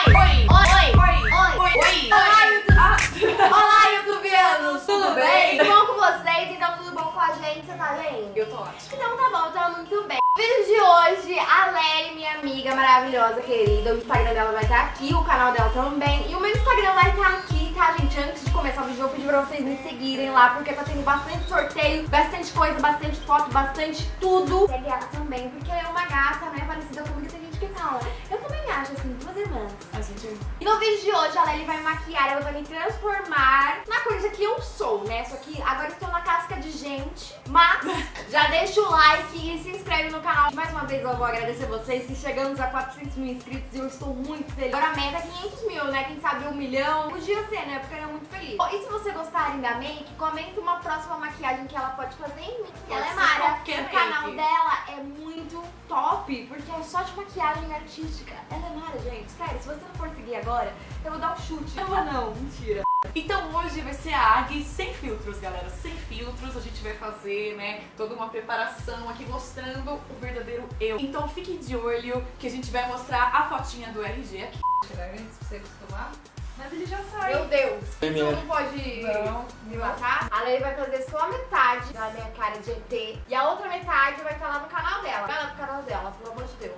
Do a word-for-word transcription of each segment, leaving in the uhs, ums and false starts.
Oi! Oi! Oi! Oi! Oi! Olá, YouTube! Ah. Olá, YouTubianos! Tudo, Tudo bem? bem? Tudo bom com vocês? Então tudo bom com a gente? Você tá bem? Eu tô ótima. Então tá bom, eu tô muito bem. No vídeo de hoje, a Lely, minha amiga maravilhosa, querida, o Instagram dela vai estar aqui, o canal dela também. E o meu Instagram vai estar aqui, tá, gente? Antes de começar o vídeo, eu vou pedir pra vocês me seguirem lá, porque tá tendo bastante sorteio, bastante coisa, bastante foto, bastante tudo. Segue ela também, porque ela é uma gata, né, parecida comigo. Tem gente que fala. Eu também acho, assim, duas irmãs. A gente... E no vídeo de hoje, a Lely vai me maquiar, ela vai me transformar na coisa que eu sou, né? Só que agora eu estou na casca de gente, mas já deixa o like e se inscreve no canal. Mais uma vez eu vou agradecer vocês que chegamos a quatrocentos mil inscritos e eu estou muito feliz. Agora a meta é quinhentos mil, né? Quem sabe um milhão. Podia ser, né? Porque eu era muito feliz. Bom, e se você gostarem da make, comenta uma próxima maquiagem que ela pode fazer em mim. Pode Ela é ser Mara. qualquer O canal make. dela é muito top, porque é só de maquiagem artística. Ela é Mara, gente. Sério, se você não for seguir agora, eu vou dar um chute. Não, não, mentira. Então hoje vai ser a Agui sem filtros, galera. Sem filtros, a gente vai fazer, né, toda uma preparação aqui mostrando o verdadeiro eu. Então fique de olho que a gente vai mostrar a fotinha do R G aqui. Tirar antes pra você acostumar. Mas ele já sai. Meu Deus, você não pode Não. me matar? A Lely vai fazer só a metade da minha cara de E T e a outra metade vai estar lá no canal dela. Vai lá no canal dela, pelo amor de Deus.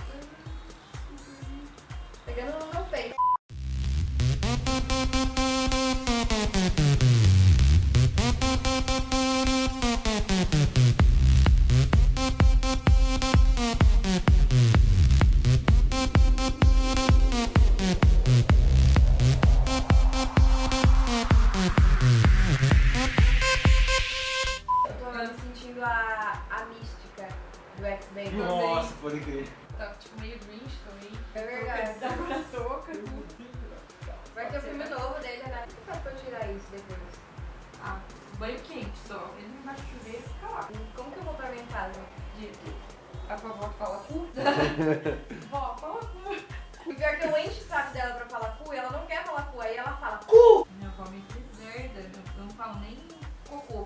Pegando no meu peito. A, a mística do X-Men. Nossa, pode crer. Tá tipo meio Grinch também. É verdade. Tá com a touca. Vai ter um filme novo dele, né? O que faz pra eu tirar isso depois? Ah, banho quente só. Ele não vai chover e fica lá. Como que eu vou pra minha casa? De... A vovó fala cu. Vó, fala cu. O pior é que eu encho o saco dela pra falar cu e ela não quer falar cu, aí ela fala cu! Minha avó me deserda, eu não falo nem cocô.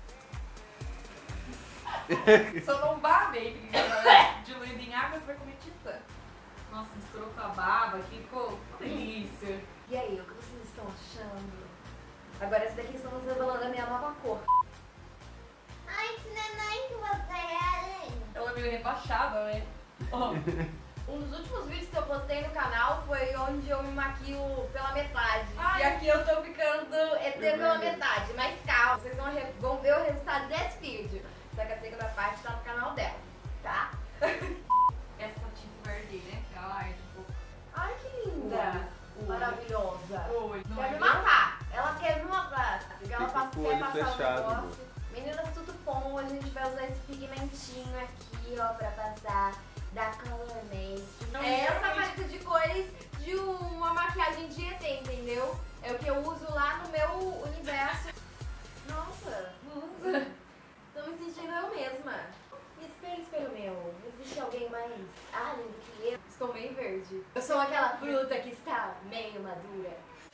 Só não babei, porque ela diluída em água, você vai comer titã. Nossa, misturou com a baba aqui, ficou uma delícia. E aí, o que vocês estão achando? Agora esse daqui estamos revelando a minha nova cor. Ai, que neném que você é, hein? Ela é meio rebaixada, né? Oh. Um dos últimos vídeos que eu postei no canal foi onde eu me maquio pela metade. Ai. E aqui eu tô ficando E T pela metade. Mas calma, vocês vão, re- vão ver o resultado desse vídeo. Só que a segunda parte tá no canal dela, tá? Essa tinta vai arder, né? Ela arde um pouco. Ai, que linda! Oi. Maravilhosa! Oi. Não Quer me ardeu? matar. Ela quer me matar. Porque ela Fica passa, com o quer olho passar fechado, o negócio. Meninas, tudo bom. A gente vai usar esse pigmentinho aqui, ó, pra passar da Color Make. Não, É essa realmente. paleta de cores de uma maquiagem de E T, entendeu? É o que eu uso lá no meu universo. Nossa, tô me sentindo eu mesma. Espelho, espelho meu, existe alguém mais além do que eu? Estou meio verde. Eu sou aquela fruta que está meio madura.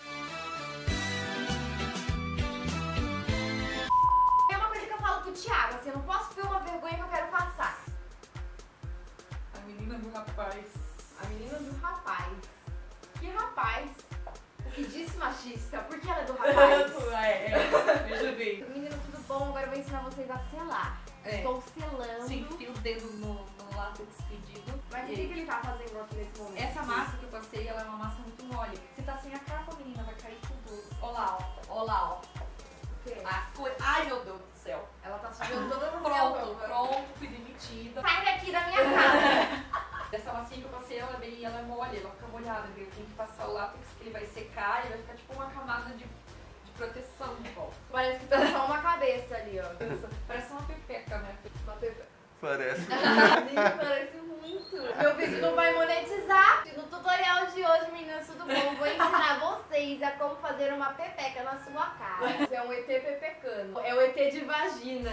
É uma coisa que eu falo pro Thiago, assim, eu não posso ver uma vergonha que eu quero passar. A menina do rapaz. A menina do rapaz. Que rapaz? O que disse machista? Por que ela é do rapaz? é, é, veja bem. Menina, tudo bom? Agora eu vou ensinar vocês a selar. É. Estou selando. Você enfia o dedo no, no látex pedido. Mas o que, que ele tá fazendo aqui nesse momento? Essa massa que eu passei, ela é uma massa muito mole. Você tá sem a capa, menina, vai cair tudo. Olha lá, ó. Olha lá, ó. O quê? As coisas. Ai, meu Deus do céu. Ela tá sujando toda a minha Pronto, roupa. pronto, fui demitida. Sai daqui da minha casa. Essa massinha que eu passei, ela é bem, ela é mole, ela fica molhada, viu? Tem que passar o látex que ele vai secar e vai ficar tipo uma camada de, de proteção de volta. Parece que tá só uma cabeça ali, ó. Parece uma pepeca, né? Uma pepe... Parece. Gente, parece muito. Meu vídeo não vai monetizar. No tutorial de hoje, meninas, tudo bom? Vou ensinar vocês a como fazer uma pepeca na sua cara. Isso é um E T pepecano. É o E T de vagina.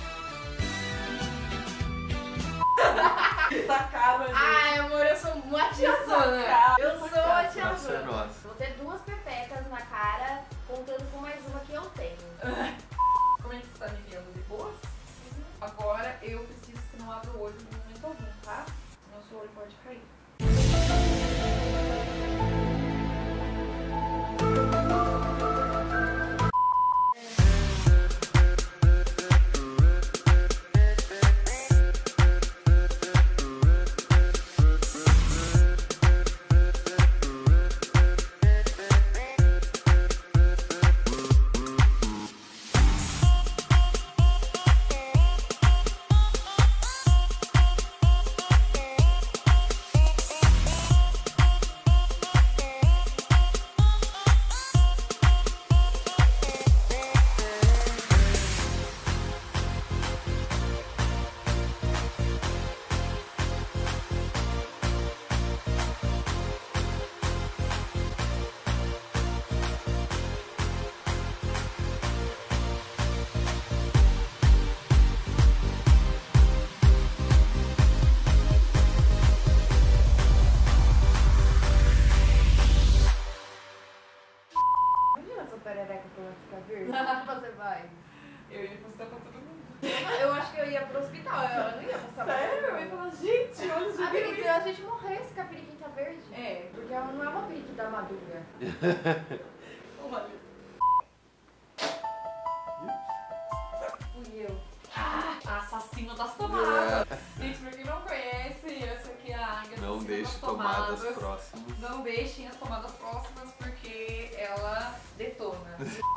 Sacada, gente. Ai, amor, eu sou uma tiazona. Sacada, Eu sou a sacada. Nossa, tiazona. nossa. Vou ter duas pepecas na cara, contando com mais uma que eu tenho. Como é que você tá me vendo? De boas? Agora eu preciso que você não abra o olho no momento algum, tá? Senão seu olho pode cair. ficar verde? Onde você vai? Eu ia mostrar pra todo mundo. Eu acho que eu ia pro hospital, eu não ia passar. Sério? Eu ia falar, gente, olha isso. Amiga, se a gente morresse com a periquita verde. É. Porque ela não é uma periquita madura. Olha. Fui eu. Ah, assassino das tomadas. Gente, pra quem não conhece, essa aqui é a Águia Não assassina deixe das tomadas tomadas. próximas. Não deixem as tomadas próximas porque ela detona.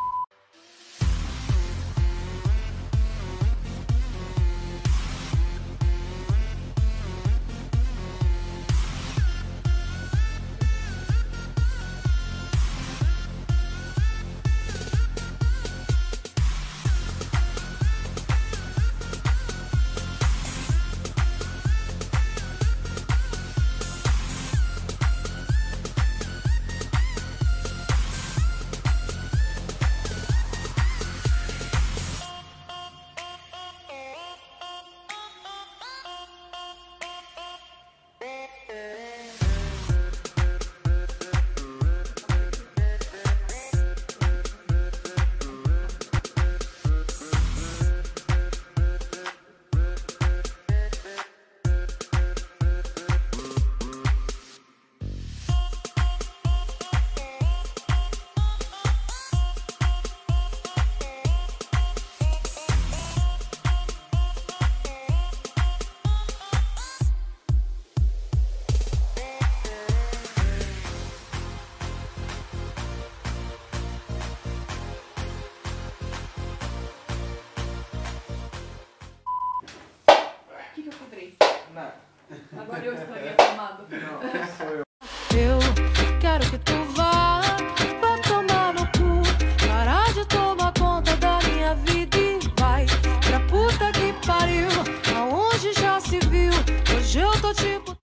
Agora eu estraguei a tomada. Não, sou eu. Eu quero que tu vá, vá tomar no cu, parar de tomar conta da minha vida e vai pra puta que pariu, aonde já se viu, hoje eu tô tipo...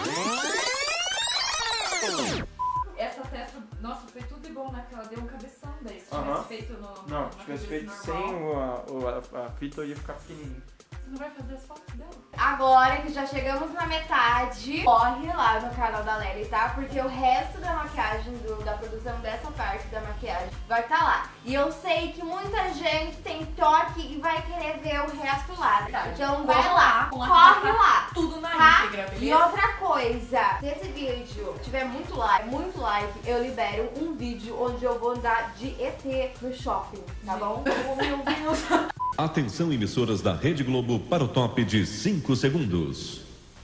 Essa testa, nossa, foi tudo de bom naquela, deu um cabeção daí. Se Aham. tivesse feito no. Não, na se tivesse cabeça feito normal, sem o, a, o- a, a fita, eu ia ficar pequenininho. Você não vai fazer as fotos dela? Agora que já chegamos na metade, corre lá no canal da Lely, tá? Porque o resto da maquiagem, do- da produção dessa parte da maquiagem vai estar lá. E eu sei que muita gente tem toque e vai querer ver o resto lá, tá? Então vai Corre lá, lá, corre tá lá. Tudo na Tá? íntegra, beleza? E outra coisa, se esse vídeo tiver muito like, muito like, eu libero um vídeo onde eu vou andar de E T no shopping, tá bom? Oh, meu Deus. Atenção, emissoras da Rede Globo, para o top de cinco segundos.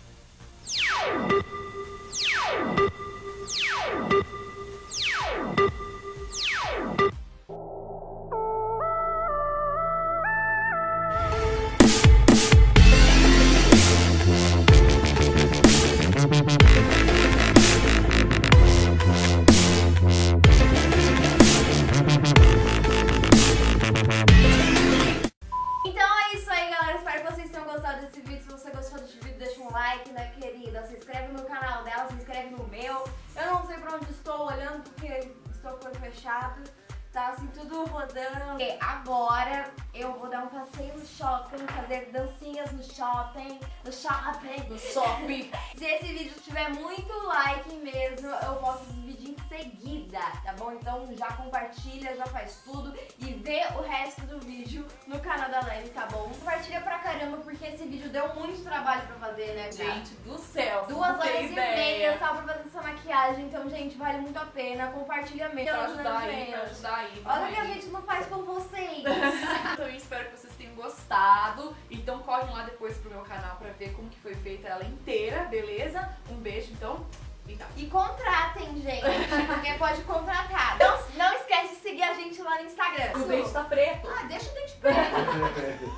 Então é isso aí, galera. Espero que vocês tenham gostado desse vídeo. Se você gostou desse vídeo, deixa um like, né, querida? Se inscreve no canal dela, se inscreve no meu. Eu não sei pra onde estou olhando porque estou com o olho fechado. Tá assim, tudo rodando. E agora eu vou dar um passeio no shopping, fazer dancinhas no shopping. No shopping. No shopping. Se esse vídeo tiver muito like mesmo, eu posto esse vídeo em seguida, tá bom? Então já compartilha, já faz tudo e vê o resto do vídeo no canal da Lely, tá bom? Compartilha pra caramba, porque esse vídeo deu muito trabalho pra fazer, né, gata? Gente do céu. Duas não tem horas e ideia. meia só pra fazer essa maquiagem, então, gente, vale muito a pena. Compartilha mesmo. Pra ajudar né, aí, gente? pra ajudar aí. Olha o vamos que a aí. gente não faz por vocês. Então eu espero que vocês tenham gostado. Então correm lá depois pro meu canal pra ver como que foi feita ela inteira, beleza? Um beijo, então. E tá. E contratem, gente, porque pode contratar. Não, não esquece de seguir a gente lá no Instagram. O dente tá preto. Ah, deixa o dente preto.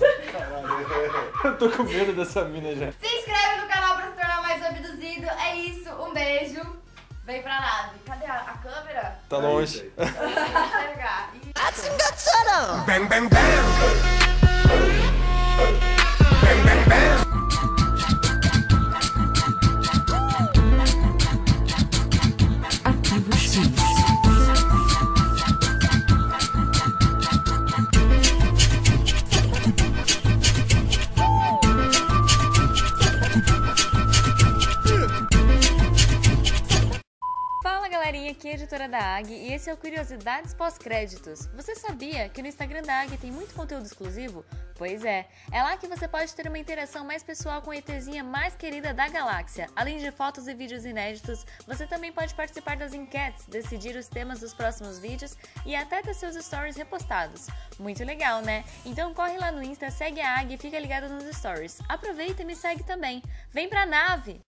Eu tô com medo dessa mina já. Se inscreve no canal pra se tornar mais abduzido. É isso, um beijo. Vem pra nave. Cadê a, a câmera? Tá longe. Eu vou enxergar. Ih, Bang, bang, bang. Bang, bang, bang. Arquivo X. Marinha aqui, editora da A G, e esse é o Curiosidades Pós-Créditos. Você sabia que no Instagram da A G tem muito conteúdo exclusivo? Pois é, é lá que você pode ter uma interação mais pessoal com a ETzinha mais querida da galáxia. Além de fotos e vídeos inéditos, você também pode participar das enquetes, decidir os temas dos próximos vídeos e até ter seus stories repostados. Muito legal, né? Então corre lá no Insta, segue a A G e fica ligado nos stories. Aproveita e me segue também. Vem pra nave!